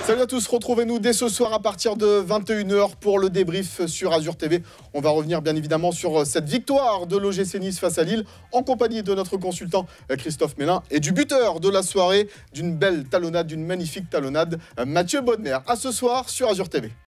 Salut à tous, retrouvez-nous dès ce soir à partir de 21h pour le débrief sur Azur TV. On va revenir bien évidemment sur cette victoire de l'OGC Nice face à Lille en compagnie de notre consultant Christophe Mélin et du buteur de la soirée, d'une belle talonnade, d'une magnifique talonnade, Mathieu Bodmer. À ce soir sur Azur TV.